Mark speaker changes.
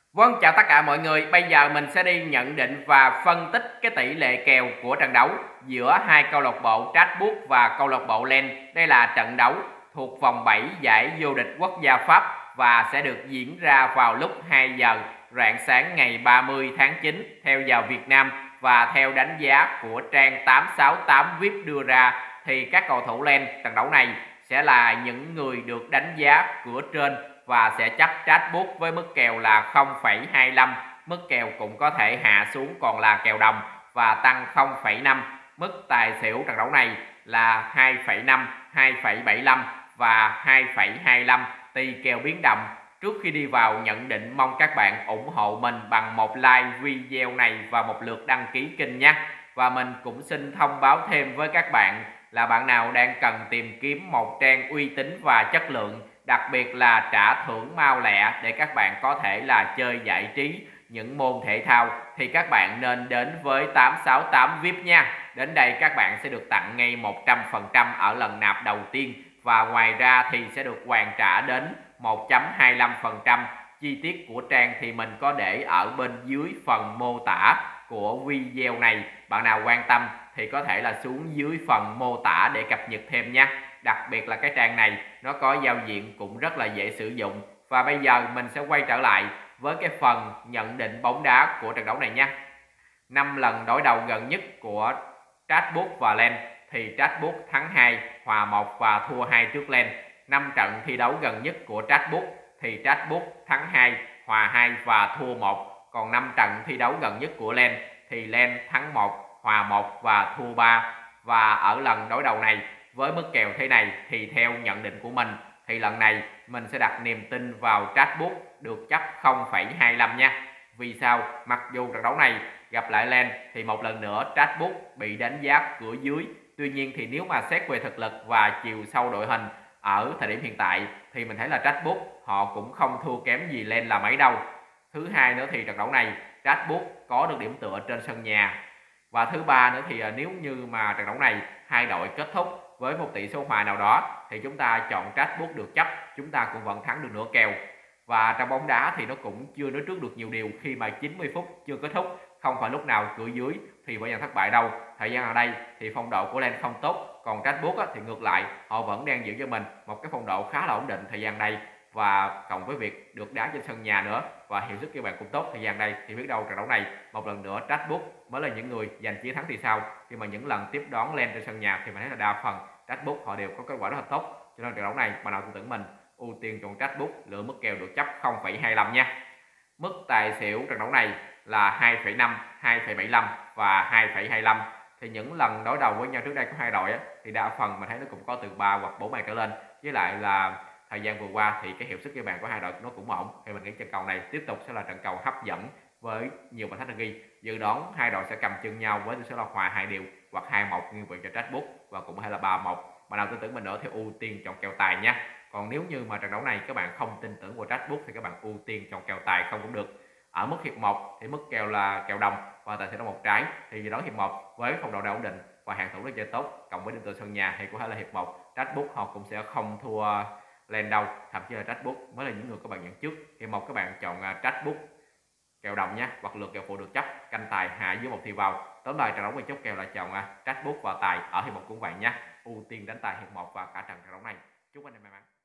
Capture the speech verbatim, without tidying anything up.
Speaker 1: Vâng, chào tất cả mọi người. Bây giờ mình sẽ đi nhận định và phân tích cái tỷ lệ kèo của trận đấu giữa hai câu lạc bộ Strasbourg và câu lạc bộ Lens. Đây là trận đấu thuộc vòng bảy giải vô địch quốc gia Pháp và sẽ được diễn ra vào lúc hai giờ rạng sáng ngày ba mươi tháng chín theo giờ Việt Nam, và theo đánh giá của trang tám sáu tám vê i pê đưa ra thì các cầu thủ Lens trận đấu này sẽ là những người được đánh giá cửa trên và sẽ chấp Strasbourg với mức kèo là không phẩy hai lăm. Mức kèo cũng có thể hạ xuống còn là kèo đồng và tăng không phẩy năm. Mức tài xỉu trận đấu này là hai phẩy năm, hai phẩy bảy lăm và hai phẩy hai lăm, tùy kèo biến động. Trước khi đi vào nhận định, mong các bạn ủng hộ mình bằng một like video này và một lượt đăng ký kênh nhé. Và mình cũng xin thông báo thêm với các bạn là bạn nào đang cần tìm kiếm một trang uy tín và chất lượng, đặc biệt là trả thưởng mau lẹ để các bạn có thể là chơi giải trí những môn thể thao, thì các bạn nên đến với tám sáu tám vê i pê nha. Đến đây các bạn sẽ được tặng ngay một trăm phần trăm ở lần nạp đầu tiên, và ngoài ra thì sẽ được hoàn trả đến một phẩy hai lăm phần trăm. Chi tiết của trang thì mình có để ở bên dưới phần mô tả của video này. Bạn nào quan tâm thì có thể là xuống dưới phần mô tả để cập nhật thêm nha. Đặc biệt là cái trang này nó có giao diện cũng rất là dễ sử dụng. Và bây giờ mình sẽ quay trở lại với cái phần nhận định bóng đá của trận đấu này nha. năm lần đối đầu gần nhất của Strasbourg và Lens thì Strasbourg thắng hai, hòa một và thua hai trước Lens. năm trận thi đấu gần nhất của Strasbourg thì Strasbourg thắng hai, hòa hai và thua một. Còn năm trận thi đấu gần nhất của Lens thì Lens thắng một, hòa một và thua ba. Và ở lần đối đầu này với mức kèo thế này thì theo nhận định của mình thì lần này mình sẽ đặt niềm tin vào Strasbourg được chấp không phẩy hai lăm nha. Vì sao? Mặc dù trận đấu này gặp lại Lens thì một lần nữa Strasbourg bị đánh giá cửa dưới. Tuy nhiên thì nếu mà xét về thực lực và chiều sâu đội hình ở thời điểm hiện tại thì mình thấy là Strasbourg họ cũng không thua kém gì Lens là mấy đâu. Thứ hai nữa thì trận đấu này Strasbourg có được điểm tựa trên sân nhà. Và thứ ba nữa thì nếu như mà trận đấu này hai đội kết thúc với một tỷ số hòa nào đó thì chúng ta chọn Strasbourg được chấp, chúng ta cũng vẫn thắng được nửa kèo. Và trong bóng đá thì nó cũng chưa nói trước được nhiều điều khi mà chín mươi phút chưa kết thúc, không phải lúc nào cửa dưới thì phải nhận thất bại đâu. Thời gian ở đây thì phong độ của Lens không tốt, còn Strasbourg thì ngược lại, họ vẫn đang giữ cho mình một cái phong độ khá là ổn định thời gian đây, và cộng với việc được đá trên sân nhà nữa và hiệu suất các bạn cũng tốt thời gian đây thì biết đâu trận đấu này một lần nữa Strasbourg mới là những người giành chiến thắng thì sao. Khi mà những lần tiếp đón Lens trên sân nhà thì mình thấy là đa phần Strasbourg họ đều có kết quả rất là tốt, cho nên trận đấu này bạn nào tin tưởng mình ưu tiên chọn Strasbourg, lựa mức kèo được chấp không phẩy hai lăm nha. Mức tài xỉu trận đấu này là hai phẩy năm, hai phẩy bảy lăm và hai phẩy hai lăm. Thì những lần đối đầu với nhau trước đây của hai đội á, thì đa phần mình thấy nó cũng có từ ba hoặc bốn bàn trở lên. Với lại là thời gian vừa qua thì cái hiệu suất ghi bàn của hai đội nó cũng ổn, thì mình nghĩ trận cầu này tiếp tục sẽ là trận cầu hấp dẫn với nhiều bàn thắng được ghi. Dự đoán hai đội sẽ cầm chân nhau với tỷ số là hòa hai đều hoặc hai một nghiêng về cho Strasbourg, và cũng có thể là ba một. Bạn nào tin tưởng mình nữa thì ưu tiên chọn kèo tài nha. Còn nếu như mà trận đấu này các bạn không tin tưởng vào Strasbourg thì các bạn ưu tiên chọn kèo tài không cũng được. Ở mức hiệp một thì mức kèo là kèo đồng và tài xỉu một trái, thì dự đoán hiệp một với phong độ đã ổn định và hàng thủ nó chơi tốt cộng với điểm tựa sân nhà thì có thể là hiệp một Strasbourg họ cũng sẽ không thua Lens đâu, thậm chí là Strasbourg mới là những người các bạn nhận trước. Hiệp một các bạn chọn Strasbourg kèo đồng nhé, hoặc lượt kèo phụ được chấp canh tài hạ dưới một thì vào. Tóm lại trận đấu về chốt kèo là chọn Strasbourg và tài ở hiệp một cũng vậy nhé, ưu tiên đánh tài hiệp một và cả trận trận đấu này. Chúc anh em may mắn.